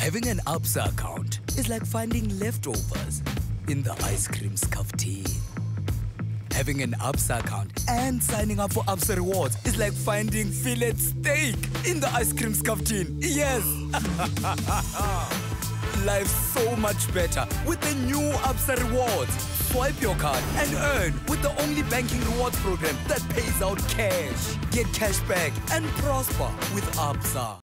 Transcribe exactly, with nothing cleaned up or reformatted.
Having an Absa account is like finding leftovers in the ice cream Skafthini. Having an Absa account and signing up for Absa rewards is like finding fillet steak in the ice cream Skafthini. Yes! Life's so much better with the new Absa rewards. Swipe your card and earn with the only banking rewards program that pays out cash. Get cash back and prosper with Absa.